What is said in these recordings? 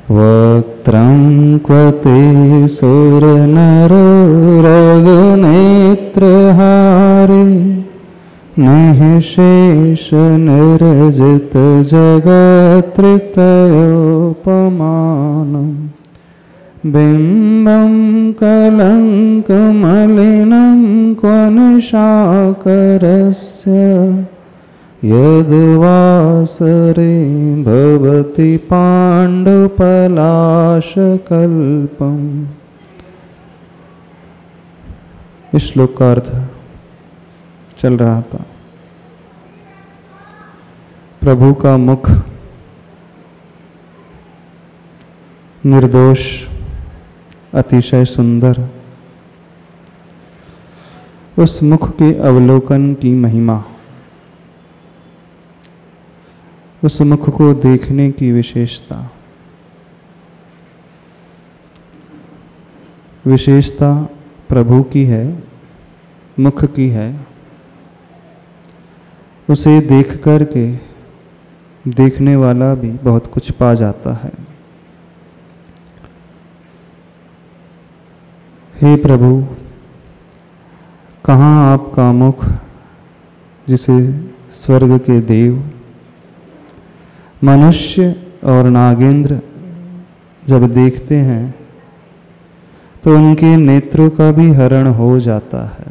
वक्त्रं क्वते सुरनरो रगनेत्रहारे निःशेष निर्जित जगत्त्रयोपमानम् बिम्बं कलङ्कमलिनं क्वनिशाकरस्य यद्वासरे भवति पाण्डुपलाशकल्पम्। इस श्लोक का अर्थ चल रहा था, प्रभु का मुख निर्दोष, अतिशय सुंदर, उस मुख के अवलोकन की महिमा, उस मुख को देखने की विशेषता प्रभु की है, मुख की है। उसे देख कर के देखने वाला भी बहुत कुछ पा जाता है। हे प्रभु, कहाँ आपका मुख, जिसे स्वर्ग के देव, मनुष्य और नागेंद्र जब देखते हैं तो उनके नेत्रों का भी हरण हो जाता है।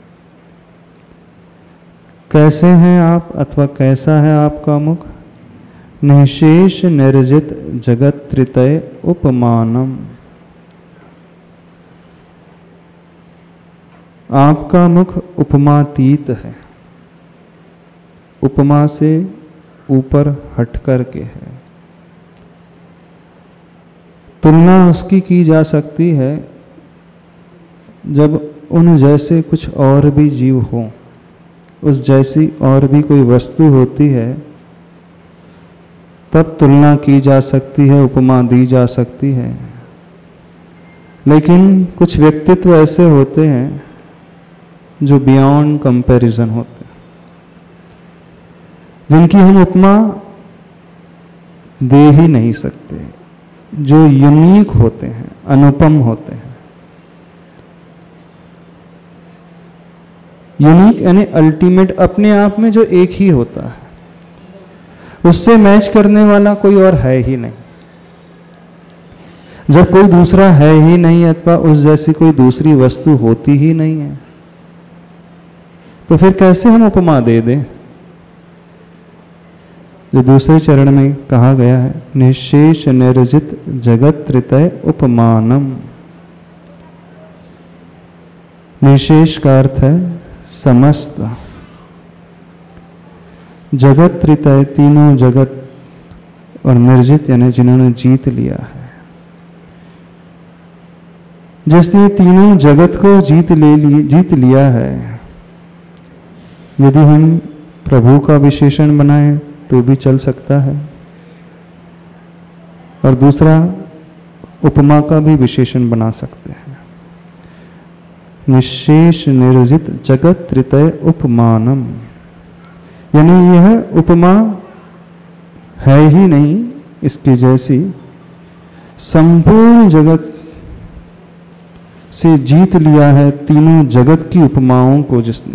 कैसे हैं आप, अथवा कैसा है आपका मुख? निःशेष निर्जित जगत त्रितय उपमानम। आपका मुख उपमातीत है, उपमा से ऊपर हट कर के है। तुलना उसकी की जा सकती है जब उन जैसे कुछ और भी जीव हो, उस जैसी और भी कोई वस्तु होती है, तब तुलना की जा सकती है, उपमा दी जा सकती है। लेकिन कुछ व्यक्तित्व ऐसे होते हैं जो बियॉन्ड कंपैरिजन होते हैं, जिनकी हम उपमा दे ही नहीं सकते, जो यूनिक होते हैं, अनुपम होते हैं। यूनिक यानी अल्टीमेट, अपने आप में जो एक ही होता है, उससे मैच करने वाला कोई और है ही नहीं। जब कोई दूसरा है ही नहीं अथवा उस जैसी कोई दूसरी वस्तु होती ही नहीं है, तो फिर कैसे हम उपमा दे दें? जो दूसरे चरण में कहा गया है, निःशेष निर्जित जगत त्रितय उपमानम। निःशेष का अर्थ है समस्त, जगत त्रितय तीनों जगत, और निर्जित यानी जिन्होंने जीत लिया है। जिसने तीनों जगत को जीत लिया है। यदि हम प्रभु का विशेषण बनाएं तो भी चल सकता है, और दूसरा उपमा का भी विशेषण बना सकते हैं। निःशेष निर्जित जगत त्रितय उपमानम, यानी यह उपमा है ही नहीं इसकी जैसी। संपूर्ण जगत से जीत लिया है तीनों जगत की उपमाओं को जिसने,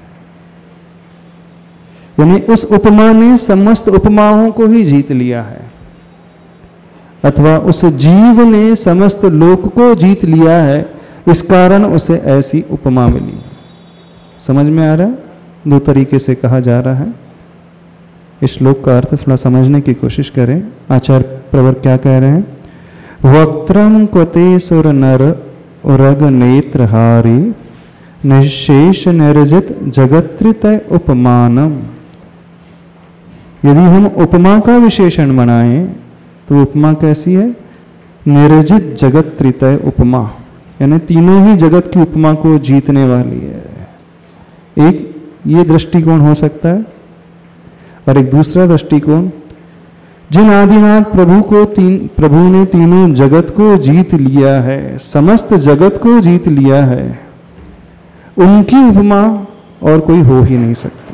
यानी उस उपमा ने समस्त उपमाओं को ही जीत लिया है, अथवा उस जीव ने समस्त लोक को जीत लिया है, इस कारण उसे ऐसी उपमा मिली। समझ में आ रहा है? दो तरीके से कहा जा रहा है। इस श्लोक का अर्थ थोड़ा समझने की कोशिश करें। आचार्य प्रवर क्या कह रहे हैं? वक्त्रम क्वते सुर नर उरग नेत्रहारी निःशेष निर्जित जगत्रितय उपमानम। यदि हम उपमा का विशेषण बनाएं तो उपमा कैसी है? निर्जित जगत त्रितय उपमा, यानी तीनों ही जगत की उपमा को जीतने वाली है। एक ये दृष्टिकोण हो सकता है, और एक दूसरा दृष्टिकोण, जिन आदिनाथ प्रभु ने तीनों जगत को जीत लिया है, समस्त जगत को जीत लिया है, उनकी उपमा और कोई हो ही नहीं सकती।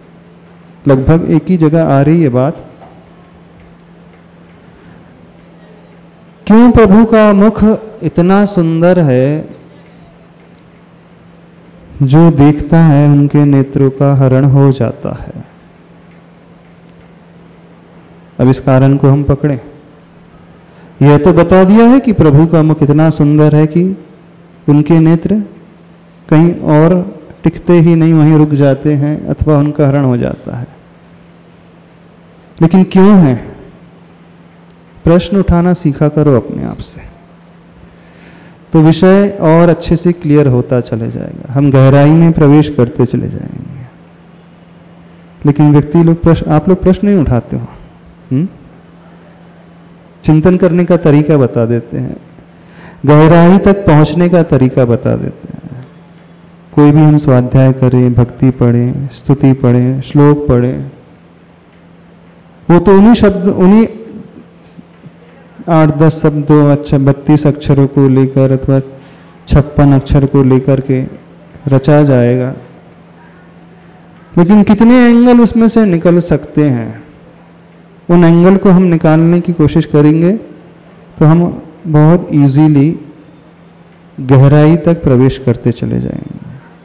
लगभग एक ही जगह आ रही है बात। क्यों प्रभु का मुख इतना सुंदर है, जो देखता है उनके नेत्रों का हरण हो जाता है। अब इस कारण को हम पकड़ें। यह तो बता दिया है कि प्रभु का मुख इतना सुंदर है कि उनके नेत्र कहीं और टिकते ही नहीं, वहीं रुक जाते हैं अथवा उनका हरण हो जाता है। लेकिन क्यों है? प्रश्न उठाना सीखा करो अपने आप से, तो विषय और अच्छे से क्लियर होता चले जाएगा, हम गहराई में प्रवेश करते चले जाएंगे। लेकिन व्यक्ति लोग आप लोग प्रश्न नहीं उठाते हो, चिंतन करने का तरीका बता देते हैं, गहराई तक पहुंचने का तरीका बता देते हैं। कोई भी हम स्वाध्याय करें, भक्ति पढ़ें, स्तुति पढ़ें, श्लोक पढ़ें, वो तो उन्हीं शब्द, उन्हीं 8-10 शब्दों, अच्छा 32 अक्षरों को लेकर अथवा 56 अक्षर को लेकर के रचा जाएगा। लेकिन कितने एंगल उसमें से निकल सकते हैं, उन एंगल को हम निकालने की कोशिश करेंगे तो हम बहुत इजीली गहराई तक प्रवेश करते चले जाएंगे।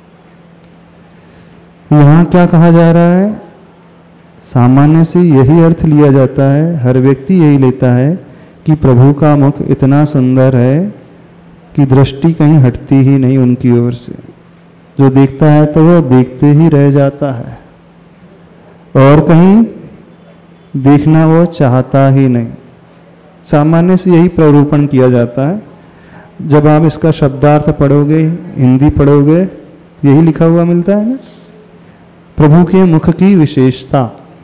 यहाँ क्या कहा जा रहा है? सामान्य से यही अर्थ लिया जाता है, हर व्यक्ति यही लेता है कि प्रभु का मुख इतना सुंदर है कि दृष्टि कहीं हटती ही नहीं उनकी ओर से। जो देखता है तो वो देखते ही रह जाता है और कहीं देखना वो चाहता ही नहीं। सामान्य से यही प्ररूपण किया जाता है। जब आप इसका शब्दार्थ पढ़ोगे, हिंदी पढ़ोगे, यही लिखा हुआ मिलता है ना, प्रभु के मुख की विशेषता।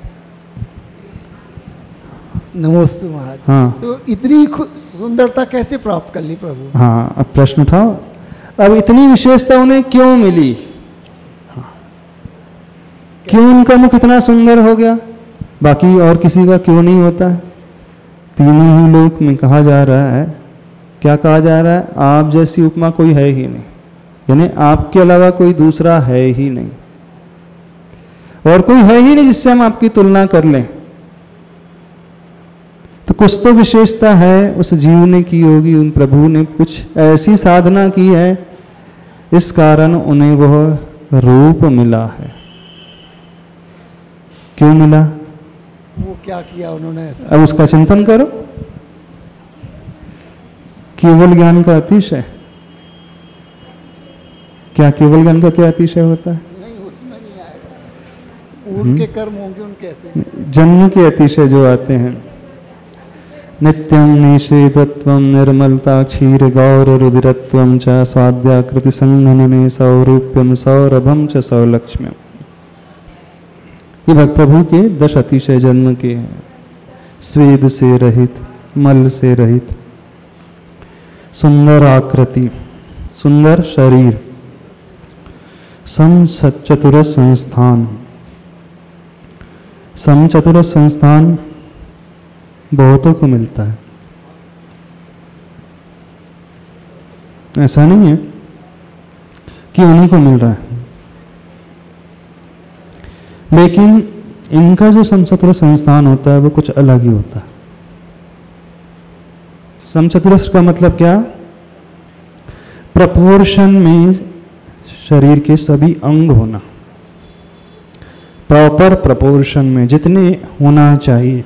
नमस्ते महाराज। हाँ, तो इतनी सुंदरता कैसे प्राप्त कर ली प्रभु? हाँ, अब प्रश्न उठाओ। अब इतनी विशेषता उन्हें क्यों मिली? हाँ, क्यों उनका मुख इतना सुंदर हो गया, बाकी और किसी का क्यों नहीं होता है? तीनों ही लोक में कहा जा रहा है, क्या कहा जा रहा है? आप जैसी उपमा कोई है ही नहीं, यानी आपके अलावा कोई दूसरा है ही नहीं, और कोई है ही नहीं जिससे हम आपकी तुलना कर लें। तो कुछ तो विशेषता है उस जीव ने की होगी, उन प्रभु ने कुछ ऐसी साधना की है, इस कारण उन्हें वह रूप मिला है। क्यों मिला? वो क्या किया उन्होंने ऐसा? अब उसका चिंतन करो। केवल ज्ञान का अतिशय, क्या केवल ज्ञान का क्या अतिशय होता है? नहीं, उसमें नहीं आएगा। उनके कर्म होंगे उनके ऐसे, जन्म के अतिशय जो आते हैं। नित्यं निषेधत्वं निर्मलता क्षीर गौर रुदिरत्वं च स्वाद्याकृति संघनने सौरूप्यम सौरभम च सौलक्ष्म्यम। ये भक्त प्रभु के 10 अतिशय जन्म के हैं। स्वेद से रहित, मल से रहित, सुंदर आकृति, सुंदर शरीर, समचतुरस संस्थान। समचतुरस संस्थान बहुतों को मिलता है, ऐसा नहीं है कि उन्हीं को मिल रहा है। लेकिन इनका जो समचतुरस संस्थान होता है वो कुछ अलग ही होता है। समचतुरस का मतलब क्या? प्रपोर्शन में शरीर के सभी अंग होना, प्रॉपर प्रपोर्शन में जितने होना चाहिए।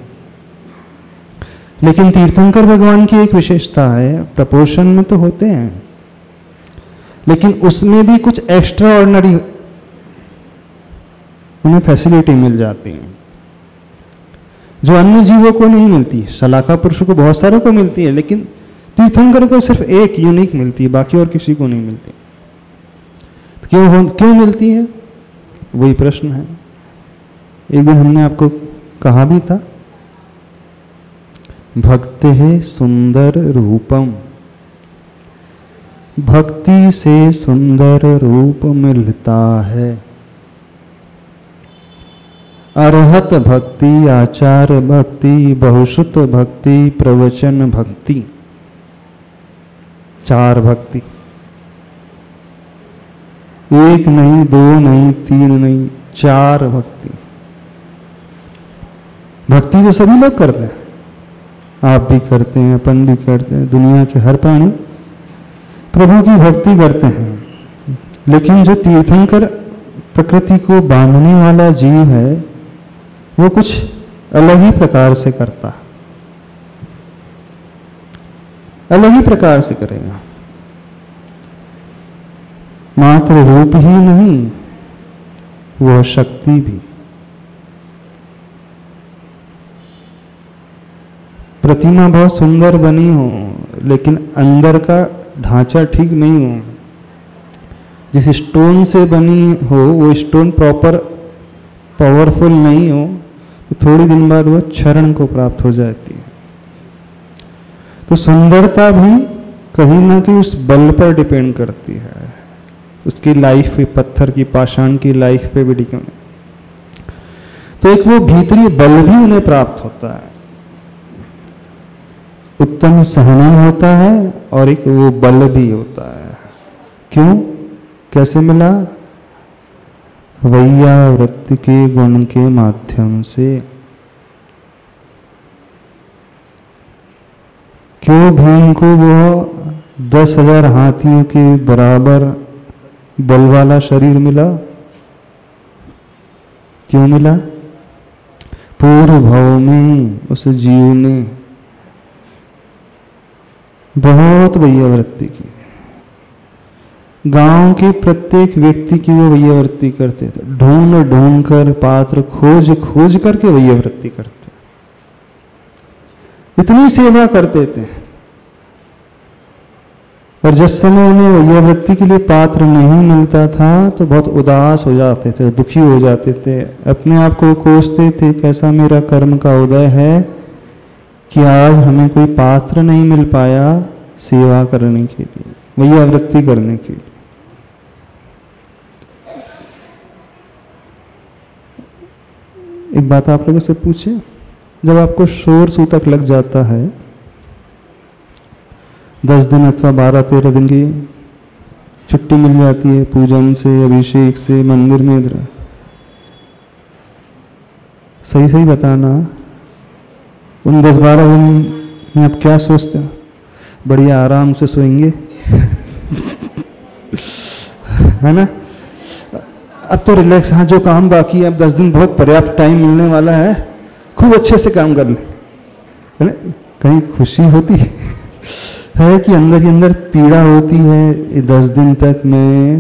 लेकिन तीर्थंकर भगवान की एक विशेषता है, प्रपोर्शन में तो होते हैं लेकिन उसमें भी कुछ एक्स्ट्रा ऑर्डिनरी उन्हें फैसिलिटी मिल जाती है जो अन्य जीवों को नहीं मिलती। शलाका पुरुष को बहुत सारों को मिलती है, लेकिन तीर्थंकर को सिर्फ एक यूनिक मिलती है, बाकी और किसी को नहीं मिलती। तो क्यों मिलती है? वही प्रश्न है। एक दिन हमने आपको कहा भी था, भक्ति है सुंदर रूपम, भक्ति से सुंदर रूप मिलता है। अरहत भक्ति, आचार भक्ति, बहुश्रुत भक्ति, प्रवचन भक्ति, 4 भक्ति। 1 नहीं, 2 नहीं, 3 नहीं, 4 भक्ति। भक्ति तो सभी लोग करते हैं, आप भी करते हैं, अपन भी करते हैं, दुनिया के हर प्राणी प्रभु की भक्ति करते हैं। लेकिन जो तीर्थंकर प्रकृति को बांधने वाला जीव है वो कुछ अलग ही प्रकार से करता, अलग ही प्रकार से करेगा। मात्र रूप ही नहीं, वह शक्ति भी। प्रतिमा बहुत सुंदर बनी हो लेकिन अंदर का ढांचा ठीक नहीं हो, जिस स्टोन से बनी हो वो स्टोन प्रॉपर पावरफुल नहीं हो, तो थोड़ी दिन बाद वो क्षरण को प्राप्त हो जाती है। तो सुंदरता भी कहीं ना कहीं उस बल पर डिपेंड करती है, उसकी लाइफ पे, पत्थर की पाषाण की लाइफ पे भी डिपेंड। तो एक वो भीतरी बल भी उन्हें प्राप्त होता है, उत्तम सहनन होता है और एक वो बल भी होता है। क्यों, कैसे मिला? वैयावृत्ति के गुण के माध्यम से। क्यों भीम को वो 10,000 हाथियों के बराबर बल वाला शरीर मिला? क्यों मिला? पूर्व भाव में उस जीव ने बहुत वैयावृत्ति की। गांव के प्रत्येक व्यक्ति की वो वैयावृत्ति करते थे, ढूंढ ढूंढ कर, पात्र खोज खोज करके वैयावृत्ति करते, इतनी सेवा करते थे। और जिस समय उन्हें वैयावृत्ति के लिए पात्र नहीं मिलता था तो बहुत उदास हो जाते थे, दुखी हो जाते थे, अपने आप को कोसते थे, कैसा मेरा कर्म का उदय है कि आज हमें कोई पात्र नहीं मिल पाया सेवा करने के लिए, वैयावृत्ति करने के लिए। एक बात आप लोगों से पूछे, जब आपको शोर सूतक लग जाता है 10 दिन अथवा 12-13 दिन की छुट्टी मिल जाती है पूजन से, अभिषेक से, मंदिर में, इधर सही सही बताना, उन 10-12 दिन में आप क्या सोचते हो? बढ़िया आराम से सोएंगे है ना, अब तो रिलैक्स, हाँ जो काम बाकी है अब 10 दिन बहुत पर्याप्त टाइम मिलने वाला है, खूब अच्छे से काम कर ले, है ना? कहीं खुशी होती है कि अंदर ही अंदर पीड़ा होती है, 10 दिन तक मैं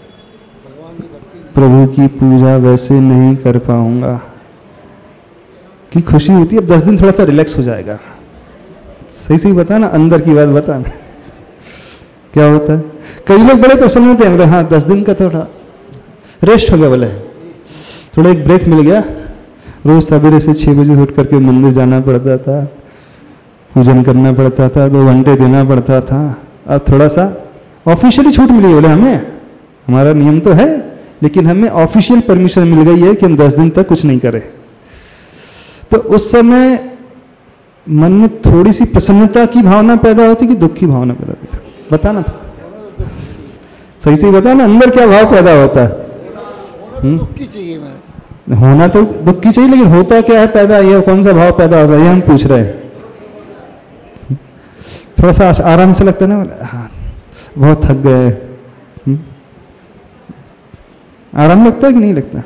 प्रभु की पूजा वैसे नहीं कर पाऊंगा, कि खुशी होती है अब 10 दिन थोड़ा सा रिलैक्स हो जाएगा। सही सही बता ना, अंदर की बात बता ना क्या होता है। कई लोग बड़े प्रसन्न होते हैं, हाँ 10 दिन का थोड़ा रेस्ट हो गया, बोले थोड़ा एक ब्रेक मिल गया। रोज सवेरे से 6 बजे उठ करके मंदिर जाना पड़ता था, पूजन करना पड़ता था, 2 घंटे देना पड़ता था, अब थोड़ा सा ऑफिशियली छूट मिली है, बोले हमें, हमारा नियम तो है लेकिन हमें ऑफिशियल परमिशन मिल गई है कि हम 10 दिन तक कुछ नहीं करें। तो उस समय मन में थोड़ी सी प्रसन्नता की भावना पैदा होती कि दुख की भावना पैदा होती? बताना था, सही सही बताना, अंदर क्या भाव पैदा होता है? दुख की चाहिए, मैं होना तो दुख की चाहिए, लेकिन होता क्या है पैदा, ये कौन सा भाव पैदा होता है ये हम पूछ रहे हैं। थोड़ा सा आराम से लगता है ना, हाँ बहुत थक गए, आराम लगता है कि नहीं लगता?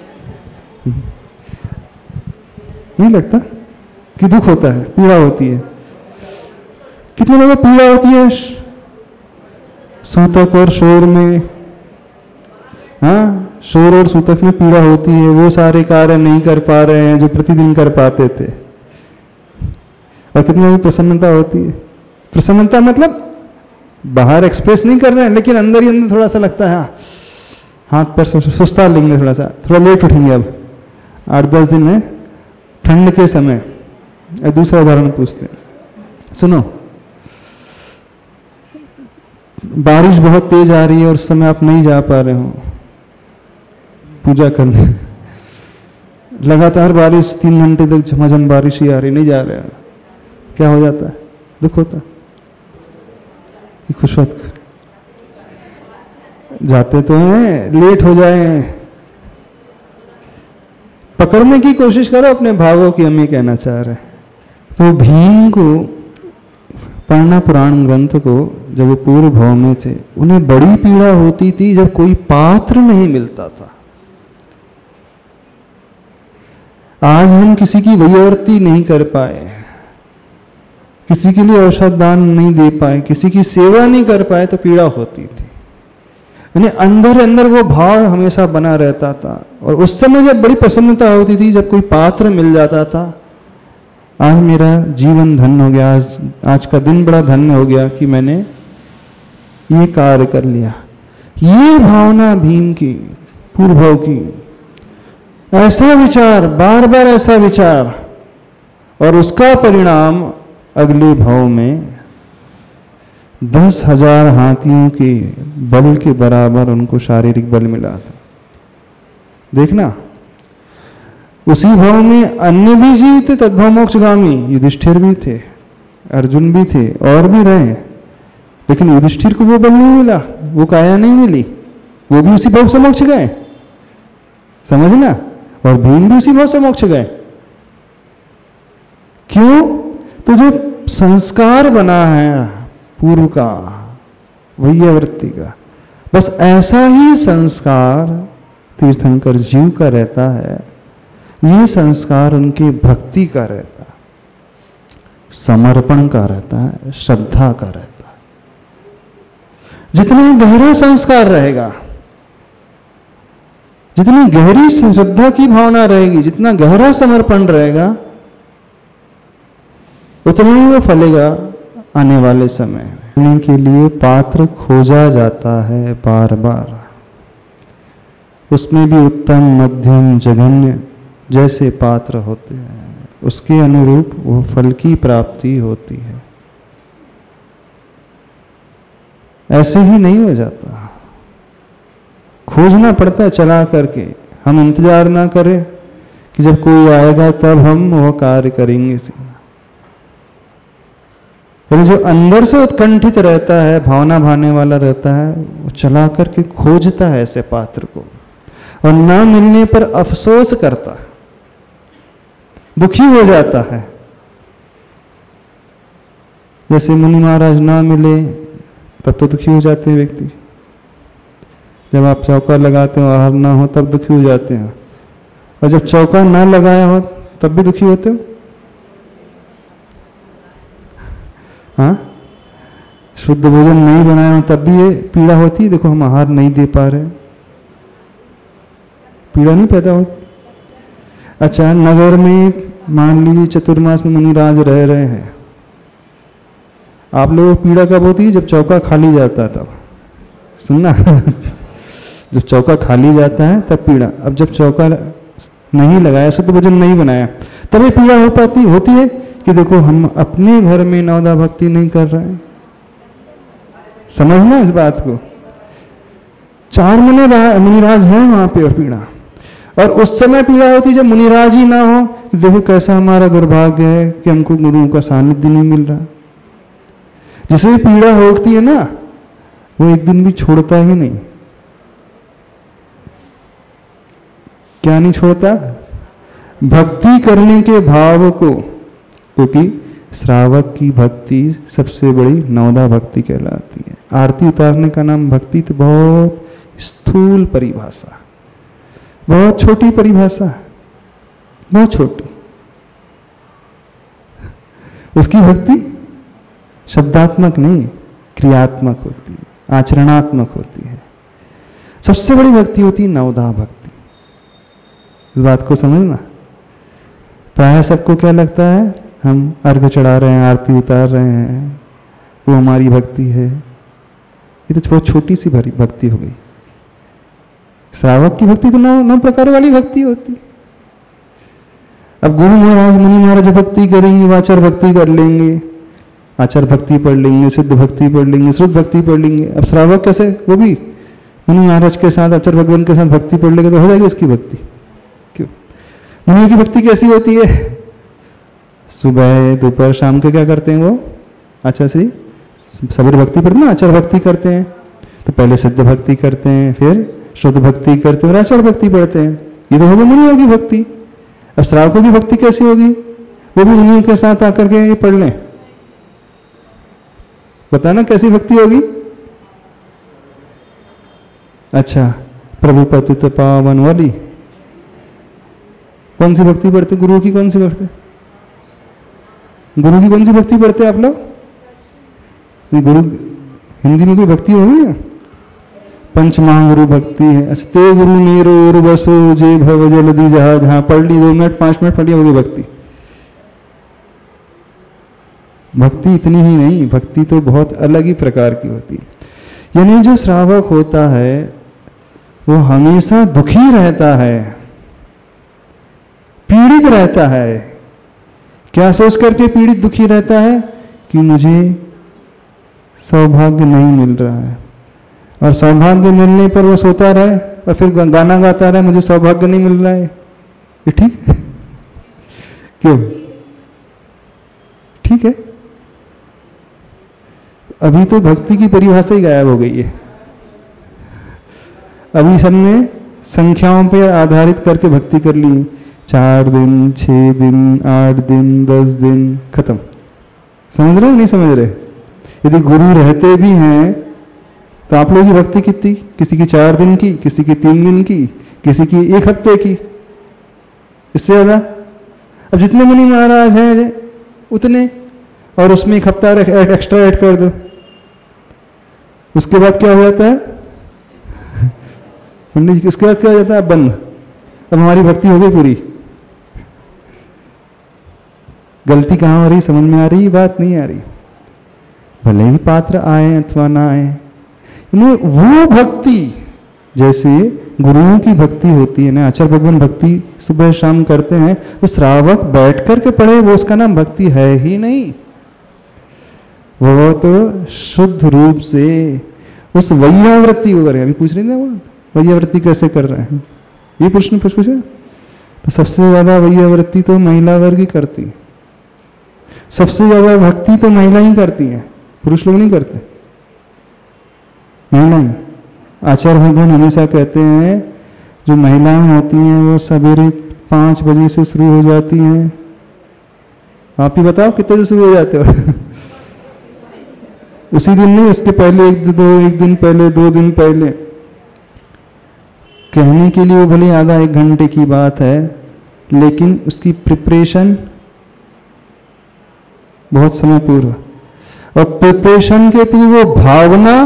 नहीं लगता कि दुख होता है, पीड़ा होती है। कितने लोगों को पीड़ा होती है सूतक और शोर में, हाँ शोर और सूतक में पीड़ा होती है, वो सारे कार्य नहीं कर पा रहे हैं जो प्रतिदिन कर पाते थे। और कितने लोगों को प्रसन्नता होती है, प्रसन्नता मतलब बाहर एक्सप्रेस नहीं कर रहे हैं लेकिन अंदर ही अंदर थोड़ा सा लगता है, हाँ हाथ पर सुस्ता लेंगे, थोड़ा लेट उठेंगे। अब 8-10 दिन में ठंड के समय, दूसरा उदाहरण पूछते हैं, सुनो, बारिश बहुत तेज आ रही है और उस समय आप नहीं जा पा रहे हो पूजा करने, लगातार बारिश 3 घंटे तक झमाझम बारिश ही आ रही, नहीं जा रहे, क्या हो जाता है? दुख होता कि खुश होता, जाते तो हैं, लेट हो जाए। पकड़ने की कोशिश करो अपने भावों की, हम ये कहना चाह रहे हैं, तो भीम को पढ़ना पुराण ग्रंथ को, जब वो पूर्व भाव में थे, उन्हें बड़ी पीड़ा होती थी जब कोई पात्र नहीं मिलता था। आज हम किसी की वयोवृत्ति नहीं कर पाए, किसी के लिए औषध दान नहीं दे पाए, किसी की सेवा नहीं कर पाए तो पीड़ा होती थी। यानी अंदर अंदर वो भाव हमेशा बना रहता था। और उस समय जब बड़ी प्रसन्नता होती थी जब कोई पात्र मिल जाता था, आज मेरा जीवन धन्य हो गया, आज का दिन बड़ा धन्य हो गया कि मैंने ये कार्य कर लिया। ये भावना भीम की, पूर्व भाव की, ऐसा विचार, बार बार ऐसा विचार, और उसका परिणाम अगले भाव में 10,000 हाथियों के बल के बराबर उनको शारीरिक बल मिला था। देखना, उसी भाव में अन्य भी जीव थे, तद्भव मोक्षगामी। युधिष्ठिर भी थे, अर्जुन भी थे, और भी रहे, लेकिन युधिष्ठिर को वो बल नहीं मिला, वो काया नहीं मिली, वो भी उसी भाव से मोक्ष गए, समझना। और भीम भी उसी भाव से मोक्ष गए। क्यों? तो जो संस्कार बना है पूर्व का, वैयावृत्ति का, बस ऐसा ही संस्कार तीर्थंकर जीव का रहता है। ये संस्कार उनके भक्ति का रहता है, समर्पण का रहता है, श्रद्धा का रहता है। जितना गहरा संस्कार रहेगा, जितनी गहरी श्रद्धा की भावना रहेगी, जितना गहरा समर्पण रहेगा, उतना ही वो फलेगा आने वाले समय में। के लिए पात्र खोजा जाता है बार बार, उसमें भी उत्तम, मध्यम, जघन्य जैसे पात्र होते हैं, उसके अनुरूप वो फल की प्राप्ति होती है। ऐसे ही नहीं हो जाता, खोजना पड़ता है चला करके। हम इंतजार ना करें कि जब कोई आएगा तब हम वह कार्य करेंगे। जो अंदर से उत्कंठित रहता है, भावना भाने वाला रहता है, वो चला करके खोजता है ऐसे पात्र को, और ना मिलने पर अफसोस करता है, दुखी हो जाता है। जैसे मुनि महाराज ना मिले तब तो दुखी हो जाते हैं व्यक्ति, जब आप चौका लगाते हो आहार ना हो तब दुखी हो जाते हैं, और जब चौका ना लगाया हो तब भी दुखी होते हो। हाँ, शुद्ध भोजन नहीं बनाया हो तब भी ये पीड़ा होती है। देखो हम आहार नहीं दे पा रहे, पीड़ा नहीं पैदा होती। अच्छा, नगर में मान लीजिए चतुर्मास में मुनिराज रह रहे हैं, आप लोगों को पीड़ा कब होती है? जब चौका खाली जाता तब, सुनना जब चौका खाली जाता है तब पीड़ा। अब जब चौका नहीं लगाया, शुद्ध भोजन नहीं बनाया, तब ये पीड़ा होती है कि देखो हम अपने घर में नवदा भक्ति नहीं कर रहे हैं। समझना इस बात को। 4 मुनिराज हैं वहां पे और पीड़ा, और उस समय पीड़ा होती जब मुनिराज ही ना हो, कि देखो कैसा हमारा दुर्भाग्य है कि हमको गुरुओं का सानिध्य नहीं मिल रहा। जिसे पीड़ा होती है ना, वो एक दिन भी छोड़ता ही नहीं। क्या नहीं छोड़ता? भक्ति करने के भाव को, क्योंकि श्रावक की भक्ति सबसे बड़ी नवदा भक्ति कहलाती है। आरती उतारने का नाम भक्ति तो बहुत स्थूल परिभाषा, बहुत छोटी परिभाषा, बहुत छोटी। उसकी भक्ति शब्दात्मक नहीं, क्रियात्मक होती है, आचरणात्मक होती है। सबसे बड़ी भक्ति होती है नवदा भक्ति। इस बात को समझना। प्राय सबको क्या लगता है, हम अर्घ चढ़ा रहे हैं, आरती उतार रहे हैं, वो हमारी भक्ति है। ये तो बहुत छोटी सी भक्ति हो गई। श्रावक की भक्ति तो 9 प्रकार वाली भक्ति होती। अब गुरु महाराज, मुनि महाराज भक्ति करेंगे, वाचार भक्ति कर लेंगे, आचार भक्ति पढ़ लेंगे, सिद्ध भक्ति पढ़ लेंगे, श्रुत भक्ति पढ़ लेंगे। अब श्रावक कैसे? वो भी मुनि महाराज के साथ, आचार्य भगवान के साथ भक्ति पढ़ लेगा तो हो जाएगी इसकी भक्ति। क्यों? मुनि की भक्ति कैसी होती है? सुबह दोपहर शाम के क्या करते हैं वो? अच्छा श्री सबरी भक्ति पढ़ते ना, आचार भक्ति करते हैं। तो पहले सिद्ध भक्ति करते हैं, फिर शुद्ध भक्ति करते हैं, फिर आचार भक्ति पढ़ते हैं। ये तो हो गई मुनियों की भक्ति। अब श्रावकों की भक्ति कैसी होगी? वो भी उन्हीं के साथ आकर के ये पढ़ लें। बताना कैसी भक्ति होगी। अच्छा, प्रभु पतित पावन वाली कौन सी भक्ति पढ़ते? गुरु की कौन सी भक्ति? गुरु की कौन सी भक्ति पढ़ते आप लोग? गुरु हिंदी में कोई भक्ति होगी? पंचमहागुरु भक्ति है। अच्छा, ते गुरु मेरो और बसो जे भव जलधि जहाज। हाँ, पढ़ ली, 2 मिनट 5 मिनट पढ़ी होगी भक्ति। भक्ति इतनी ही नहीं, भक्ति तो बहुत अलग ही प्रकार की होती है। यानी जो श्रावक होता है वो हमेशा दुखी रहता है, पीड़ित रहता है। क्या सोच करके पीड़ित दुखी रहता है? कि मुझे सौभाग्य नहीं मिल रहा है, और सौभाग्य मिलने पर वो सोता रहे और फिर गाना गाता रहे, मुझे सौभाग्य नहीं मिल रहा है। ये ठीक है? क्यों ठीक है? अभी तो भक्ति की परिभाषा ही गायब हो गई है। अभी सबने संख्याओं पे आधारित करके भक्ति कर ली। 4 दिन, 6 दिन, 8 दिन, 10 दिन, खत्म। समझ रहे हो नहीं समझ रहे? यदि गुरु रहते भी हैं तो आप लोगों की भक्ति कितनी? किसी की 4 दिन की, किसी की 3 दिन की, किसी की 1 हफ्ते की, इससे ज्यादा। अब जितने मुनि महाराज हैं उतने, और उसमें 1 हफ्ता एक्स्ट्रा ऐड कर दो, उसके बाद क्या हो जाता है? पंडित जी, उसके बाद क्या हो जाता है? बंद। अब हमारी भक्ति हो गई पूरी। गलती कहाँ हो रही? समझ में आ रही? बात नहीं आ रही। भले ही पात्र आए अथवा ना आए, वो भक्ति जैसे गुरुओं की भक्ति होती है ना, आचार्य भगवान भक्ति सुबह शाम करते हैं, तो श्रावक बैठ करके पढ़े वो उसका नाम भक्ति है ही नहीं। वो तो शुद्ध रूप से उस वैयावृत्ति को करें। अभी पूछ रहे थे वो वैयावृत्ति कैसे कर रहे हैं, ये प्रश्न पूछे। तो सबसे ज्यादा वैयावृत्ति तो महिला वर्ग ही करती है। सबसे ज्यादा भक्ति तो महिला ही करती है, पुरुष लोग नहीं करते, महिलाएं। आचार्य भगवान हमेशा कहते हैं जो महिलाएं होती हैं वो सवेरे 5 बजे से शुरू हो जाती हैं। आप ही बताओ कितने से शुरू हो जाते हो? उसी दिन नहीं, उसके पहले एक दिन पहले, 2 दिन पहले। कहने के लिए वो भले आधा 1 घंटे की बात है, लेकिन उसकी प्रिपरेशन बहुत समय पूर्व, और प्रिपरेशन के पूर्व भावना।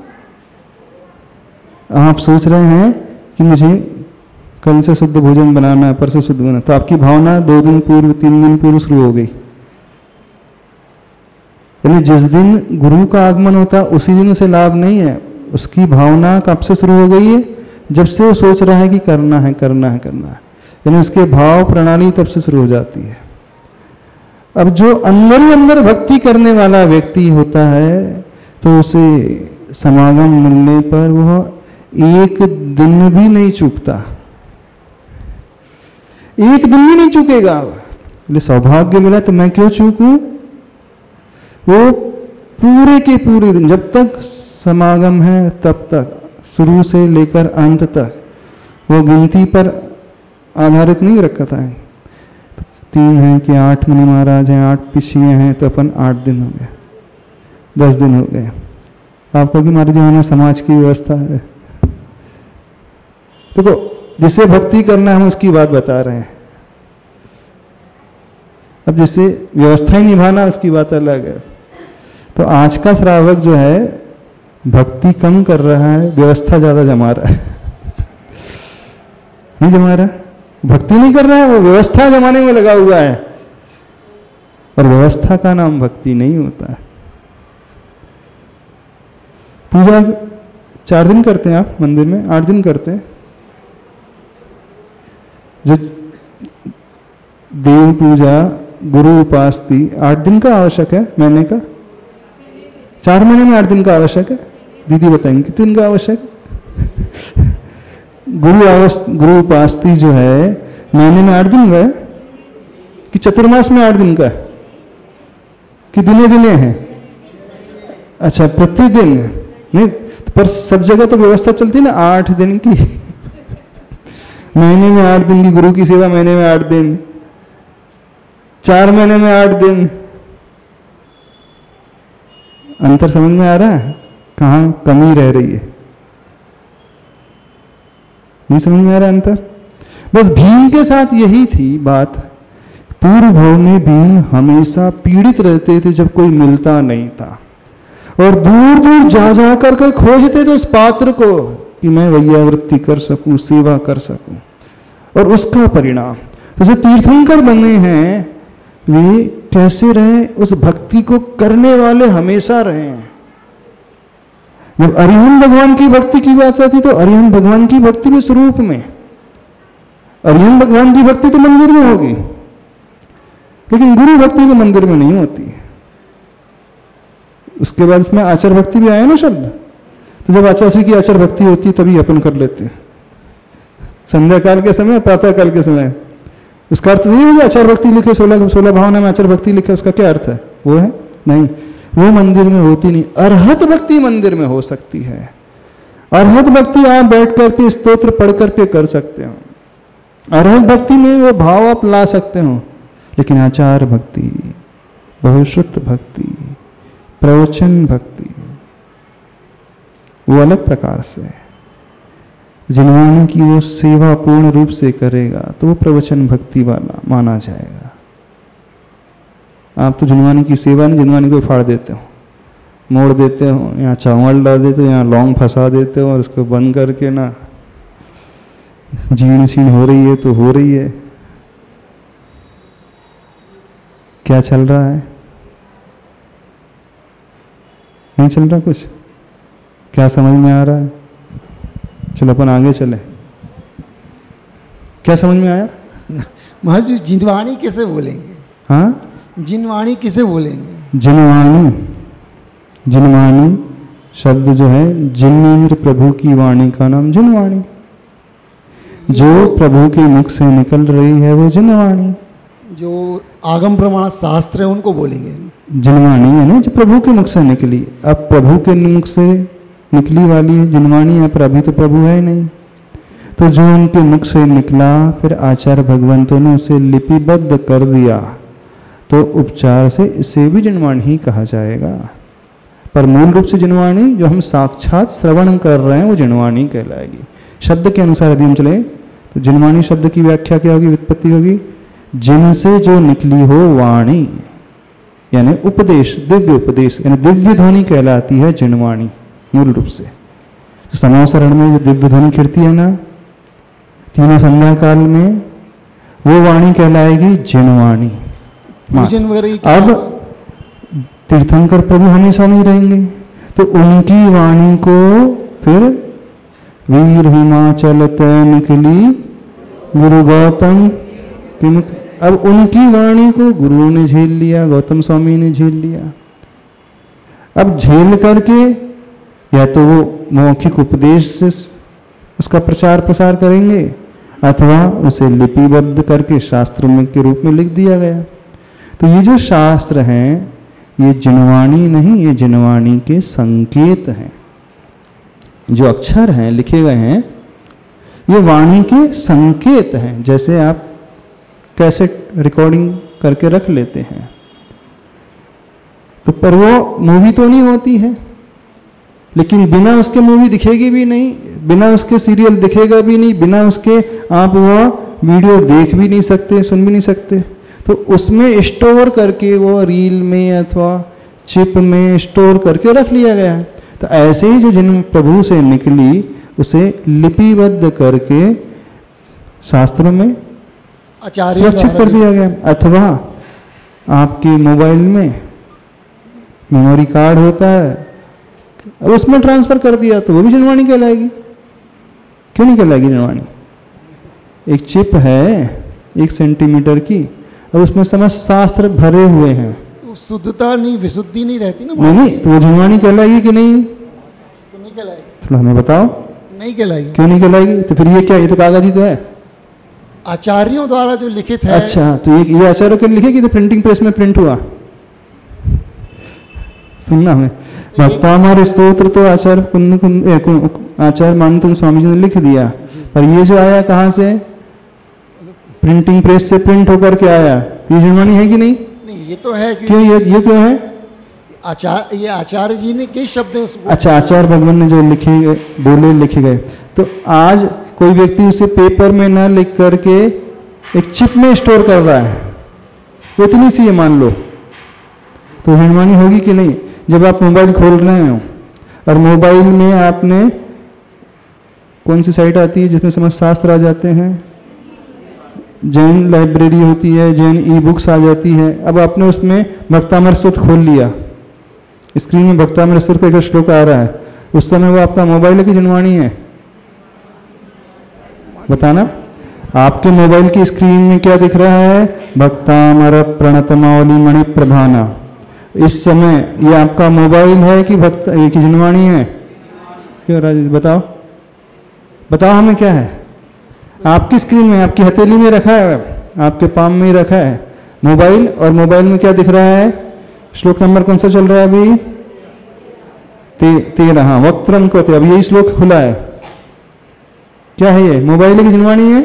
आप सोच रहे हैं कि मुझे कल से शुद्ध भोजन बनाना है, परसों शुद्ध बनाना, तो आपकी भावना 2 दिन पूर्व, 3 दिन पूर्व शुरू हो गई। यानी जिस दिन गुरु का आगमन होता है उसी दिन उसे लाभ नहीं है। उसकी भावना कब से शुरू हो गई है? जब से वो सोच रहा है कि करना है, करना है, करना है। यानी उसके भाव प्रणाली तब से शुरू हो जाती है। अब जो अंदर ही अंदर भक्ति करने वाला व्यक्ति होता है तो उसे समागम मिलने पर वह 1 दिन भी नहीं चूकता, 1 दिन भी नहीं चूकेगा। बोले सौभाग्य मिला तो मैं क्यों चूकूं? वो पूरे के पूरे दिन, जब तक समागम है तब तक, शुरू से लेकर अंत तक, वो गिनती पर आधारित नहीं रखता है। 3 हैं कि 8 मुनि महाराज हैं, 8 पिछिए हैं, तो अपन 8 दिन हो गए, 10 दिन हो गए। आपको कि हमारे जमाने समाज की व्यवस्था है। देखो जिससे भक्ति करना हम उसकी बात बता रहे हैं। अब जिससे व्यवस्था ही निभाना उसकी बात अलग है। तो आज का श्रावक जो है भक्ति कम कर रहा है, व्यवस्था ज्यादा जमा रहा है। नहीं जमा रहा, भक्ति नहीं कर रहा है, वो व्यवस्था जमाने में लगा हुआ है। और व्यवस्था का नाम भक्ति नहीं होता है। पूजा 4 दिन करते हैं आप मंदिर में, 8 दिन करते हैं। जो देव पूजा, गुरु उपासती 8 दिन का आवश्यक है, महीने का 4 महीने में 8 दिन का आवश्यक है। दीदी बताएंगे कितने दिन का आवश्यक है? गुरु उपासती जो है महीने में 8 दिन का है कि चतुर्मास में 8 दिन का है कि दिने दिने है? अच्छा प्रतिदिन नहीं, पर सब जगह तो व्यवस्था चलती है ना 8 दिन की। महीने में 8 दिन की गुरु की सेवा, महीने में 8 दिन। 4 महीने में 8 दिन। अंतर समझ में आ रहा है? कहां कमी रह रही है? नहीं समझ में आ रहा अंतर? बस भीम के साथ यही थी बात। पूर्व भाव में भीम हमेशा पीड़ित रहते थे जब कोई मिलता नहीं था, और दूर दूर जा जा करके खोजते थे उस पात्र को कि मैं वैयावृत्ति कर सकूं, सेवा कर सकूं। और उसका परिणाम तो जो तीर्थंकर बने हैं वे कैसे रहे? उस भक्ति को करने वाले हमेशा रहे हैं। जब अरिहंत भगवान की भक्ति की बात आती तो अरिहंत भगवान की भक्ति भी स्वरूप में, अरिहंत भगवान की भक्ति तो मंदिर में होगी, लेकिन गुरु भक्ति तो मंदिर में नहीं होती। उसके बाद इसमें आचार भक्ति भी आया ना शब्द। तो जब आचार्य की आचार भक्ति होती है तभी अपन कर लेते हैं, संध्या काल के समय, प्रातः काल के समय। उसका अर्थ नहीं है कि आचार भक्ति लिखे 16 भावना में आचार भक्ति लिखे, उसका क्या अर्थ है? वो है नहीं, वो मंदिर में होती नहीं। अरहत भक्ति मंदिर में हो सकती है। अरहत भक्ति आप बैठ करके स्तोत्र पढ़ करके कर सकते हो, अरहत भक्ति में वो भाव आप ला सकते हो। लेकिन आचार भक्ति, बहुश्रुत भक्ति, प्रवचन भक्ति, वो अलग प्रकार से। जिनवाणी की वो सेवा पूर्ण रूप से करेगा तो वो प्रवचन भक्ति वाला माना जाएगा। आप तो जिनवाणी की सेवा नहीं, जिनवाणी को फाड़ देते हो, मोड़ देते हो, यहाँ चावल डाल देते हो, यहाँ लौंग फंसा देते हो, और उसको बंद करके ना जीर्ण शीर्ण हो रही है तो हो रही है। क्या चल रहा है? नहीं चल रहा कुछ? क्या समझ में आ रहा है? चलो अपन आगे चले। क्या समझ में आया? महाराज जी जिनवाणी कैसे बोलेंगे? हाँ, जिनवाणी किसे बोलेंगे? जिनवाणी, जिनवाणी शब्द जो है, जिनेन्द्र प्रभु की वाणी का नाम जिनवाणी। जो प्रभु के मुख से निकल रही है वो जिनवाणी। जो आगम प्रमाण शास्त्र है उनको बोलेंगे जिनवाणी, है ना, जो प्रभु के मुख से निकली। अब प्रभु के मुख से निकली वाली जिनवाणी है, पर अभी तो प्रभु है नहीं। तो जो उनके मुख से निकला, फिर आचार्य भगवंतों ने उसे लिपिबद्ध कर दिया, तो उपचार से इसे भी जिनवाणी ही कहा जाएगा। पर मूल रूप से जिनवाणी जो हम साक्षात श्रवण कर रहे हैं वो जिनवाणी कहलाएगी। शब्द के अनुसार यदि हम चले तो जिनवाणी शब्द की व्याख्या क्या होगी, व्युत्पत्ति होगी, जिनसे जो निकली हो वाणी, यानी उपदेश, दिव्य उपदेश, यानी दिव्य ध्वनि कहलाती है जिनवाणी मूल रूप से। तो समावसरण में जो दिव्य ध्वनि खिड़ती है ना तीनों संध्या काल में, वो वाणी कहलाएगी जिनवाणी। अब तीर्थंकर प्रभु हमेशा नहीं रहेंगे, तो उनकी वाणी को फिर वीर हिमाचल तय निकली गुरु गौतम की मुख। अब उनकी वाणी को गुरुओं ने झेल लिया, गौतम स्वामी ने झेल लिया। अब झेल करके या तो वो मौखिक उपदेश से उसका प्रचार प्रसार करेंगे, अथवा उसे लिपिबद्ध करके शास्त्र में के रूप में लिख दिया गया। तो ये जो शास्त्र हैं ये जिनवाणी नहीं, ये जिनवाणी के संकेत हैं। जो अक्षर हैं लिखे गए हैं ये वाणी के संकेत हैं। जैसे आप कैसेट रिकॉर्डिंग करके रख लेते हैं, तो पर वो मूवी तो नहीं होती है, लेकिन बिना उसके मूवी दिखेगी भी नहीं, बिना उसके सीरियल दिखेगा भी नहीं, बिना उसके आप वो वीडियो देख भी नहीं सकते, सुन भी नहीं सकते। तो उसमें स्टोर करके वो रील में अथवा चिप में स्टोर करके रख लिया गया है। तो ऐसे ही जो जिन प्रभु से निकली उसे लिपिबद्ध करके शास्त्रों में सुरक्षित कर दिया गया। अथवा आपके मोबाइल में मेमोरी कार्ड होता है, अब उसमें ट्रांसफर कर दिया तो वो भी जिनवाणी कहलाएगी। क्यों नहीं कहलाएगी जिनवाणी? एक चिप है 1 सेंटीमीटर की, और उसमें समस्त शास्त्र भरे हुए हैं, तो शुद्धता नहीं, विशुद्धि नहीं रहती ना। नहीं, तो वो जिनवाणी कहलाएगी कि नहीं? तो नहीं कहलाएगी। थोड़ा हमें बताओ। नहीं कहलाएगी। क्यों नहीं कहलाएगी? तो फिर ये क्या, ये तो कागज ही तो है, आचार्यों द्वारा जो लिखित है। अच्छा, तो ये आचार्यों के लिखेगी तो प्रिंटिंग प्रेस में प्रिंट हुआ। सुनना हमें, भक्तामर स्तोत्र तो आचार्य मानतुम स्वामी जी ने लिख दिया, पर ये जो आया कहाँ से? प्रिंटिंग प्रेस से प्रिंट होकर के आया। ये जिनवाणी है कि नहीं? नहीं, ये तो है। क्यों? ये क्यों है? ये आचार्य जी ने कई शब्द हैं उसको। अच्छा, आचार्य भगवान ने जो लिखे गए। तो आज कोई व्यक्ति उसे पेपर में ना लिख करके एक चिप में स्टोर कर रहा है, वो इतनी सी है मान लो, तो जिनवाणी होगी कि नहीं? जब आप मोबाइल खोल रहे हो और मोबाइल में आपने कौन सी साइट आती है जिसमें समस्त शास्त्र आ जाते हैं, जैन लाइब्रेरी होती है, जैन ई बुक्स आ जाती है। अब आपने उसमें भक्तामृत सूत्र खोल लिया, स्क्रीन में भक्तामृत सूत्र का एक श्लोक आ रहा है, उस समय वो आपका मोबाइल की जिनवाणी है? बताना। आपके मोबाइल की स्क्रीन में क्या दिख रहा है? भक्तामृत प्रणतमावली मणि प्रधाना। इस समय ये आपका मोबाइल है कि भक्त की जिनवाणी है? क्यों राजेश, बताओ हमें क्या है? आपकी स्क्रीन में, आपकी हथेली में रखा है, आपके पाम में ही रखा है मोबाइल, और मोबाइल में क्या दिख रहा है? श्लोक नंबर कौन सा चल रहा है अभी? 13। हाँ, वक्त्रम को, अभी यही श्लोक खुला है। क्या है ये? मोबाइल की जिनवाणी है?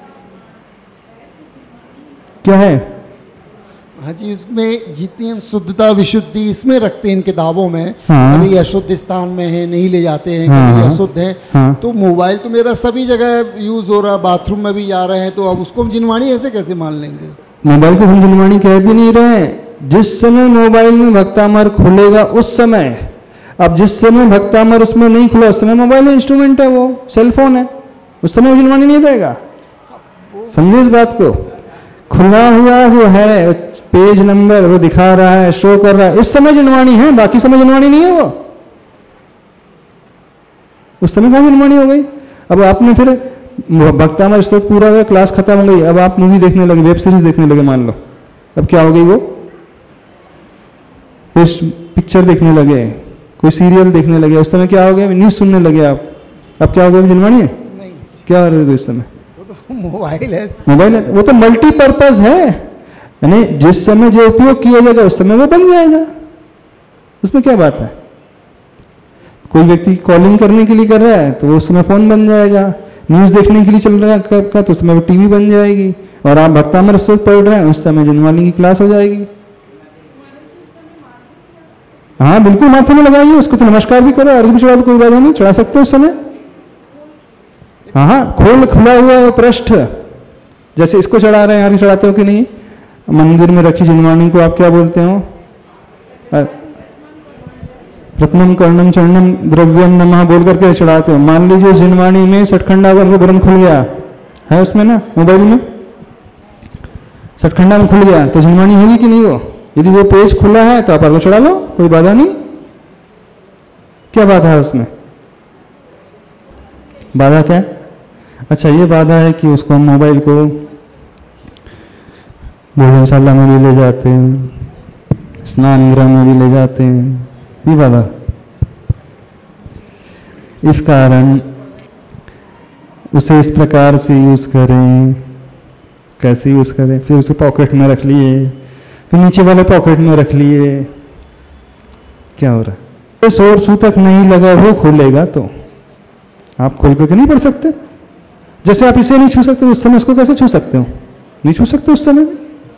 क्या है? हाँ जी, इसमें जितनी हम शुद्धता विशुद्धि इसमें रखते हैं इन किताबों में। हाँ। कभी अशुद्ध स्थान में है, नहीं ले जाते हैं, हाँ। कभी अशुद्ध है। हाँ। तो मोबाइल तो मेरा सभी जगह यूज हो रहा है, बाथरूम में भी जा रहे हैं, तो अब उसको हम जिनवाणी ऐसे कैसे मान लेंगे? मोबाइल को हम जिनवाणी कह भी नहीं रहे। जिस समय मोबाइल में भक्तामर खुलेगा उस समय, अब जिस समय भक्तामर उसमें नहीं खुला उस समय मोबाइल इंस्ट्रूमेंट है, वो सेलफोन है, उस समय जिनवाणी नहीं देगा। समझे इस बात को? खुला हुआ जो है पेज नंबर वो दिखा रहा है, शो कर रहा है, इस समय जिनवाणी है, बाकी समय जिनवाणी नहीं है। वो उस समय कहां जिनवाणी हो गई? अब आपने फिर भक्तामर स्तोत्र पूरा हुआ, क्लास खत्म हो गई, अब आप मूवी देखने लगे, वेब सीरीज देखने लगे मान लो, अब क्या हो गई? वो कोई पिक्चर देखने लगे, कोई सीरियल देखने लगे, उस समय क्या हो गया? न्यूज सुनने लगे आप, अब क्या हो गया? जिनवाणी है? नहीं। क्या हो रहा है इस समय? वो तो मोबाइल है। मोबाइल है, वो तो मल्टीपर्पज है, यानी जिस समय जो उपयोग किया जाएगा उस समय वो बन जाएगा, उसमें क्या बात है? कोई व्यक्ति कॉलिंग करने के लिए कर रहा है तो उस समय फोन बन जाएगा, न्यूज देखने के लिए चल रहा है का तो उस समय वो टीवी बन जाएगी, और आप भक्तामृत स्तोत्र पढ़ रहे हैं उस समय जिनवाणी की क्लास हो जाएगी। हाँ बिल्कुल, माथे में लगाइए उसको, तो नमस्कार भी करो, अर्घ्य भी चढ़ा दो, कोई बात नहीं, चढ़ा सकते हो उस समय। हाँ, खुला हुआ है पृष्ठ, जैसे इसको चढ़ा रहे हैं, अर्घ्य चढ़ाते हो कि नहीं? मंदिर में रखी जिनवाणी को आप क्या बोलते हो? प्रथमम कर्णम चरणम द्रव्यम नमः बोल करके चढ़ाते हो। मान लीजिए जिनवाणी में सठखंडागम का ग्रंथ खुल गया है, उसमें ना मोबाइल में सठखंडा में खुल गया, तो जिनवाणी होगी कि नहीं? वो यदि वो पेज खुला है तो आप अर्घ्य चढ़ा लो, कोई बाधा नहीं। क्या बाधा है उसमें? बाधा क्या? अच्छा, ये बाधा है कि उसको हम मोबाइल को भोजनशाला में भी ले जाते हैं, स्नान गृह में भी ले जाते हैं, ये बाधा। इस कारण उसे इस प्रकार से यूज करें, कैसे यूज करें? फिर उसे पॉकेट में रख लिए, फिर नीचे वाले पॉकेट में रख लिए, क्या हो रहा है? तो सोर सूतक नहीं लगा वो खोलेगा तो आप खोल करके नहीं पढ़ सकते। जैसे आप इसे नहीं छू सकते उस समय उसको कैसे छू सकते हो? नहीं छू सकते उस समय,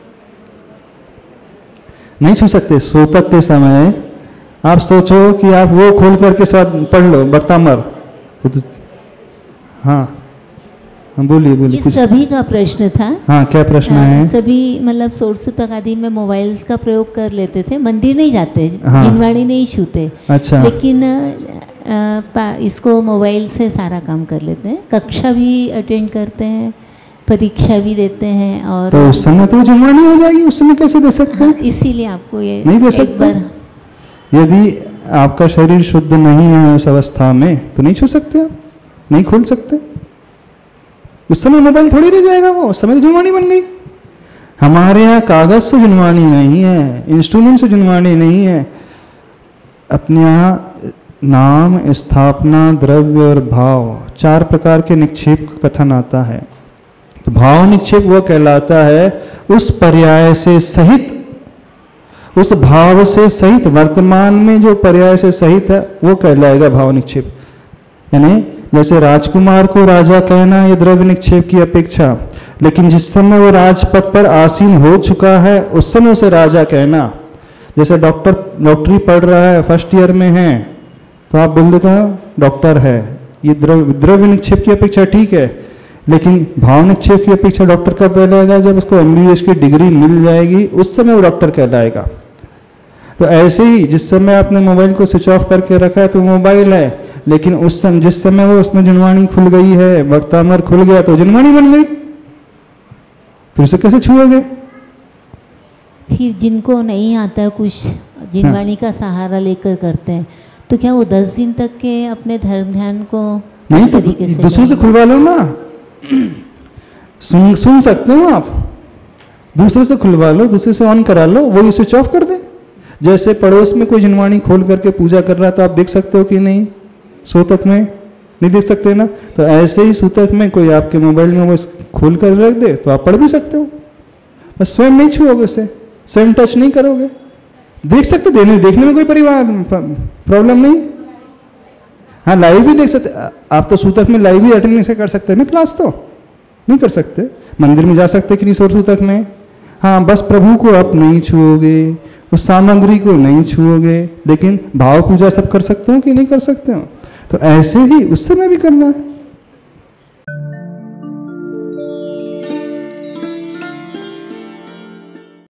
नहीं छू सकते। सूतक के समय आप सोचो कि आप वो खोल करके स्वाद पढ़ लो भक्तामर। हाँ, बोलिए ये सभी का प्रश्न था। हाँ, क्या प्रश्न है? सभी मतलब सोरसूतक आदि में मोबाइल्स का प्रयोग कर लेते थे, मंदिर नहीं जाते, हाँ। जिनवाणी नहीं छूते। अच्छा। लेकिन इसको मोबाइल से सारा काम कर लेते हैं, कक्षा भी अटेंड करते हैं, परीक्षा भी देते हैं, और तो उस समय तो जिनवाणी हो जाएगी, उस समय कैसे दे सकते हैं? हाँ, इसीलिए आपको ये नहीं दे सकते। यदि आपका शरीर शुद्ध नहीं है उस अवस्था में तो नहीं छू सकते, आप नहीं खोल सकते। उस समय मोबाइल थोड़ी रह जाएगा, वो उस समय तो जिनवाणी बन गई। हमारे यहाँ कागज से जिनवाणी नहीं है, इंस्ट्रूमेंट से जिनवाणी नहीं है। अपने यहाँ नाम, स्थापना, द्रव्य और भाव, 4 प्रकार के निक्षेप का कथन आता है। तो भाव निक्षेप वह कहलाता है उस पर्याय से सहित, उस भाव से सहित, वर्तमान में जो पर्याय से सहित है वो कहलाएगा भाव निक्षेप। यानी जैसे राजकुमार को राजा कहना, यह द्रव्य निक्षेप की अपेक्षा लेकिन जिस समय वो राजपद पर आसीन हो चुका है उस समय उसे राजा कहना। जैसे डॉक्टरी पढ़ रहा है, फर्स्ट ईयर में है, तो आप बोल देते हो डॉक्टर है। ये द्रव्य निक्षेप की अपेक्षा ठीक है, लेकिन भाव निक्षेप की अपेक्षा डॉक्टर कब कहलाएगा? जब उसको MBBS की डिग्री मिल जाएगी उस समय वो डॉक्टर कहलाएगा। तो ऐसे ही जिस समय आपने मोबाइल को स्विच ऑफ करके रखा है तो मोबाइल है, लेकिन उस समय जिस समय वो उसमें जिनवाणी खुल गई है, वक्तामर खुल गया तो जिनवाणी बन गई, फिर उसे कैसे छुओगे? फिर जिनको नहीं आता कुछ जिनवाणी का सहारा लेकर करते हैं, तो क्या वो 10 दिन तक के अपने धर्म ध्यान को नहीं तो दूसरों से खुलवा लो ना। सुन सकते हो आप, दूसरे से खुलवा लो, दूसरे से ऑन करा लो, वही स्विच ऑफ कर दे। जैसे पड़ोस में कोई जिनवाणी खोल करके पूजा कर रहा है तो आप देख सकते हो कि नहीं? सूतक में नहीं देख सकते ना? तो ऐसे ही सूतक में कोई आपके मोबाइल में वो खोल कर रख दे तो आप पढ़ भी सकते हो, बस स्वयं नहीं छुओगे उसे, स्वयं टच नहीं करोगे। देख सकते, देखने में कोई प्रॉब्लम नहीं। हाँ, लाइव भी देख सकते आप, तो सूतक में लाइव भी अटेंड नहीं कर सकते ना, क्लास तो नहीं कर सकते। मंदिर में जा सकते कि नहीं सूतक में? हाँ, बस प्रभु को आप नहीं छुओगे, उस सामग्री को नहीं छुओगे, लेकिन भाव पूजा सब कर सकते हो कि नहीं कर सकते हो? तो ऐसे ही उस समय भी करना है।